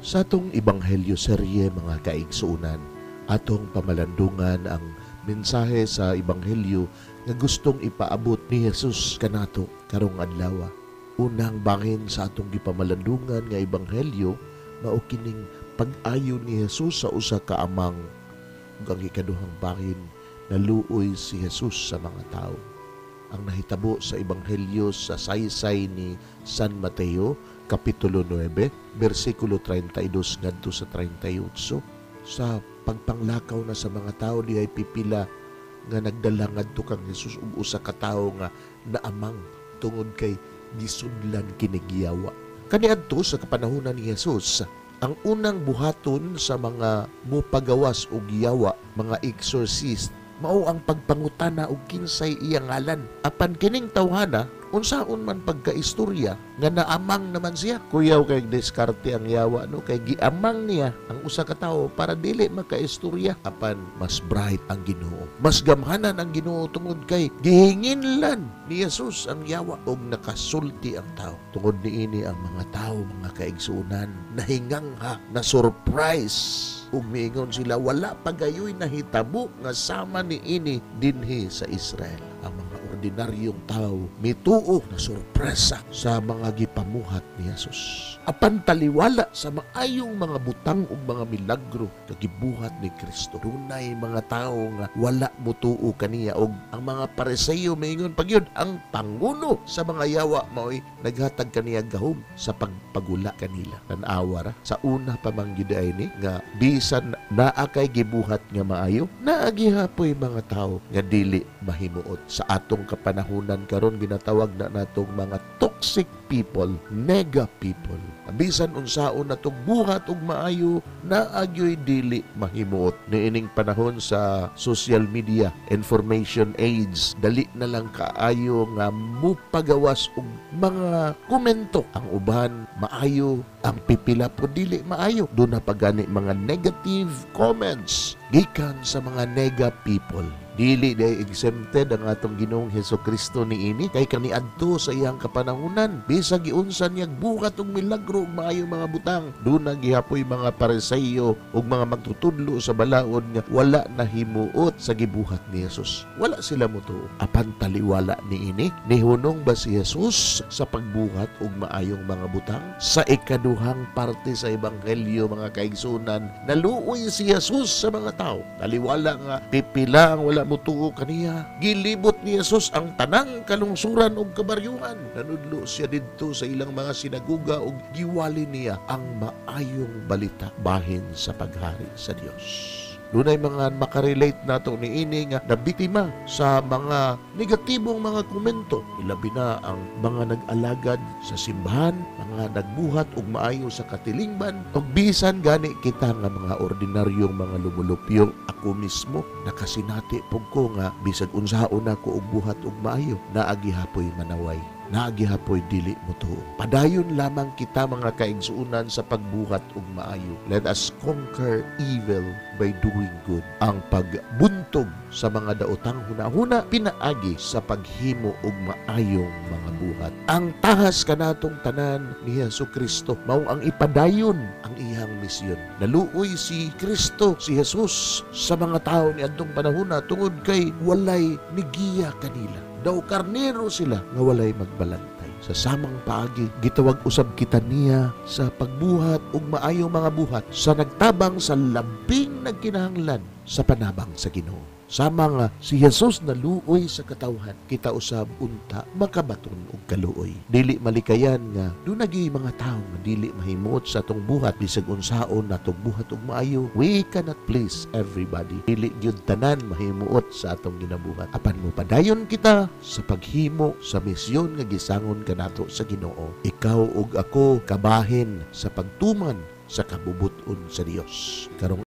Sa atong Ebanghelyo serye mga kaigsuunan, atong pamalandungan ang mensahe sa Ebanghelyo nga gustong ipaabot ni Jesus kanato karong adlaw. Unang bangin sa atong gipamalandungan nga Ebanghelyo mao kining pag-ayo ni Jesus sa usa ka amang, ug ang ikaduhang bangin naluoy si Jesus sa mga tao. Ang nahitabo sa Ebanghelyo sa saysay ni San Mateo Kapitulo 9, versikulo 32 ngadto sa 38. Sa pagpanglakaw na sa mga tao, di ay pipila nga nagdala ngadto kang Jesus ug usa ka tawo nga naamang tungod kay gisudlan kinigyawa. Kaniadto sa kapanahunan ni Jesus, ang unang buhaton sa mga mupagawas og yawa, mga exorcist, mao ang pagpangutana og kinsay iyang ngalan. Apan kining tawhana, unsaon man pagkaistorya nga naamang naman siya. Kuyaw kay diskarte ang yawa, no, kay giamang niya ang usa ka tawo para dili makaistorya. Apan mas bright ang Ginoo, mas gamhanan ang Ginoo tungod kay gihinginlan ni Jesus ang yawa ug nakasulti ang tawo. Tungod niini ang mga tawo, mga kaigsuunan, nahingangha, na surprise ug miingon sila wala pagayoy nahitabo nga sama niini dinhi sa Israel. Ang mga ordinaryong tao mituo na sorpresa sa mga gipamuhat ni Jesus. Apan taliwala sa maayong mga butang ug mga milagro nga gibuhat ni Kristo. Dunay mga tao nga wala mutuo kaniya ug ang mga Pariseo miingon pagyud ang pangulo sa mga yawa mao'y naghatag kaniya gahom sa pagpagula kanila. Tan-awa ra sa una pa man gyud ni nga bisan naa kay gibuhat nga maayo, naa gihapoy mga tao nga dili mahimuot. Sa atong kapanahunan karon ginatawag na natong mga toxic people, nega people. Bisan unsaon natong buhat ug maayo, naagyoy dili mahimuot. Niining panahon sa social media, information age, dali na lang kaayo nga mupagawas og mga komento. Ang uban maayo, ang pipila po dili maayo. Doon na pagani mga negative comments gikan sa mga nega people. Dili day exempted ang atong Ginoong Hesukristo niini kay kaniadto sa iyang kapanahunan bisag giunsan niya buhat og milagro ug maayong mga butang. Duna gihapoy mga Pariseo ug mga magtutudlo sa balaod nga wala nahimuot sa gibuhat ni Jesus. Wala sila motuo. Apan taliwala niini, nihunong ba si Jesus sa pagbuhat og maayong mga butang? Sa ikaduhang parte sa Ebanghelyo mga kaigsunan, naluoy si Jesus sa mga tao. Taliwala nga pipila ang wala mutuo kaniya. Gilibot ni Jesus ang tanang kalungsuran ug kabaryuhan. Nanudlo siya didto sa ilang mga sinaguga ug giwali niya ang maayong balita bahin sa paghari sa Dios. Dunay mga makarelate nato ni ini nga nabiktima sa mga negatibong mga komento. Ilabi na ang mga nag-alagad sa simbahan, mga nagbuhat og maayo sa katilingban, ug bisan gani kita nga mga ordinaryong mga lumulupyo. Ako mismo nakasinati pug ko nga bisag unsaon ako og buhat og maayo, naagi hapoy manaway, naagi hapoy dili mutuo. Padayon lamang kita mga kaigsuunan sa pagbuhat ug maayo. Let us conquer evil by doing good. Ang pagbuntog sa mga daotang hunahuna pinaagi sa paghimo og maayong mga buhat. Ang tahas kanatong tanan ni Hesukristo mao ang ipadayon ang iyang misyon. Naluoy si Kristo, si Jesus sa mga tao ni adtong panahona tungod kay walay nigiya kanila. Daw karnero sila nga walay magbalantay. Sa samang paagi, gitawag usab kita niya sa pagbuhat ug maayong mga buhat sa nagtabang sa labing nagkinahanglan sa panabang sa Ginoo. Sama nga si Jesus naluoy sa katawhan, kita usab unta makabaton og kaluoy. Dili malikayan nga dunay mga tawo nga dili mahimot sa atong buhat bisag unsaon natong buhat og maayo. We cannot please everybody. Dili gyud tanan mahimuot sa atong ginabuhat. Apan mo padayon kita sa paghimo sa misyon nga gisangon kanato sa Ginoo. Ikaw ug ako kabahin sa pagtuman sa kabubut-on sa Dios. Karong